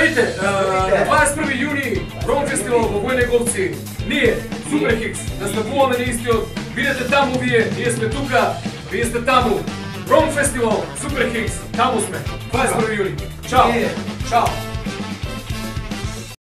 Здравейте! На 21 юни Ром фестивал във Военеговци. Ние, Супер Хикс, настъпуваме на Истиот. Видете тамо вие, ние сме тука, вие сте тамо. Ром фестивал, Супер Хикс, тамо сме. 21 юни. Чао! Чао!